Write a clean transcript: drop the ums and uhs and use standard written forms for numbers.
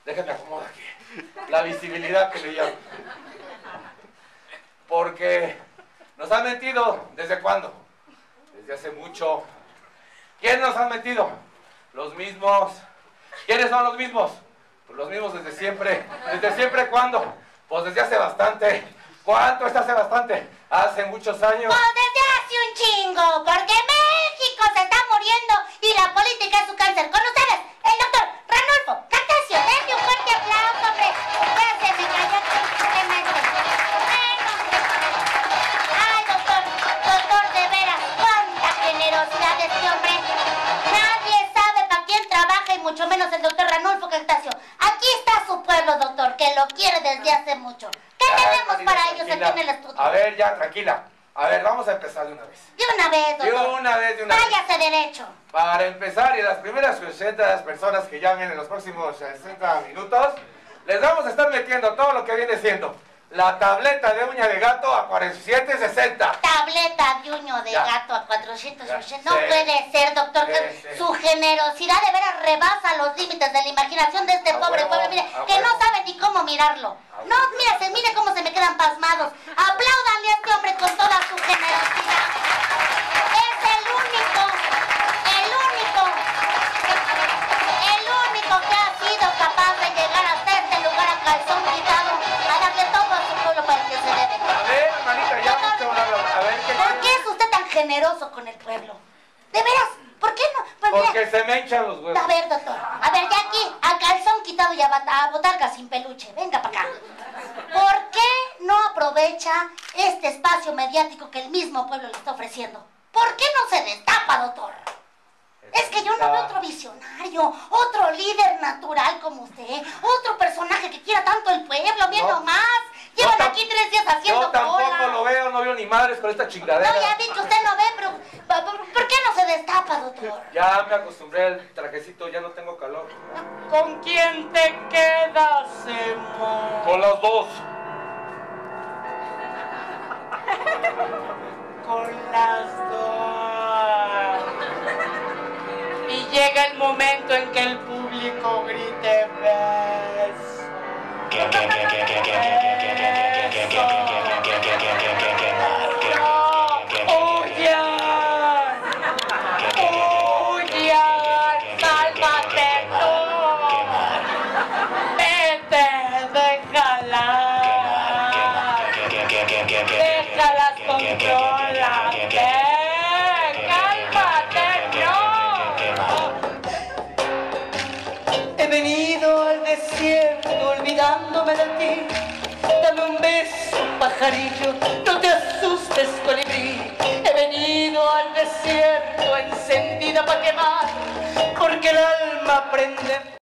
Déjenme acomodar aquí. La visibilidad que le llamo. Porque nos han mentido. ¿Desde cuándo? Desde hace mucho. ¿Quiénes nos han mentido? Los mismos. ¿Quiénes son los mismos? Pues los mismos desde siempre. ¿Desde siempre cuándo? Pues desde hace bastante. ¿Cuánto es hace bastante? Hace muchos años. Pues desde hace un chingo, porque México se está muriendo y la política es su cáncer. Con ustedes, el doctor Ranulfo Catacio. Denle un fuerte aplauso, hombre. Ya se me cayó tristemente. Bueno. Ay, doctor, de veras, cuánta generosidad de este hombre. Nadie sabe para quién trabaja y mucho menos el doctor Ranulfo Catacio. Aquí está su pueblo, doctor, que lo quiere desde hace mucho. ¿Qué tenemos para ellos aquí en el estudio? A ver, ya, tranquila. A ver, vamos a empezar de una vez. De una vez, doctor. De una vez. Váyase derecho. Para empezar, y las primeras 60 personas que llamen en los próximos 60 minutos, les vamos a estar metiendo todo lo que viene siendo la tableta de uña de gato a 47.60. Tableta de uña de gato a 480. No Sí. puede ser, doctor. Sí. Su generosidad de veras rebasa los límites de la imaginación de este pobre pueblo. Mire, que no sabe ni cómo mirarlo. No, mire cómo se me quedan pasmados. Apláudanle a este hombre con toda su generosidad. Es el único que ha sido capaz de llegar hasta este lugar a calzón quitado, a darle todo a su pueblo para el que se debe. A ver, hermanita, ya Doctor, mucho hablar. A ver, ¿por qué es usted tan generoso con el pueblo? ¿De veras? ¿Por qué no? Pues porque mira, se me hinchan los huevos. a ver, doctor. A ver, ya aquí, a calzón quitado y a botarga sin peluche. Venga para acá. ¿Por qué no aprovecha este espacio mediático que el mismo pueblo le está ofreciendo? ¿Por qué no se destapa, doctor? Es que yo no veo otro visionario, otro líder natural como usted, otro personaje que quiera tanto el pueblo, bien nomás. Llevan aquí 3 días haciendo Yo tampoco cola. lo veo, no veo ni madres con esta chingadera. No, ya vi que usted no ve, pero ¿por qué no se destapa, doctor? Ya me acostumbré al trajecito, ya no tengo calor. ¿Con quién te quedas, Emo? Con las dos. Con las dos. Y llega el momento en que el público grite beso. ¡Huyan! ¡Sálvate tú! ¡Vete! ¡Déjalas! ¡Contrólate! ¡Cálmate! ¡No! He venido al desierto olvidándome de ti. Dame un beso, pajarillo, no te asustes, colibrí. He venido al desierto encendida para quemar, porque el alma prende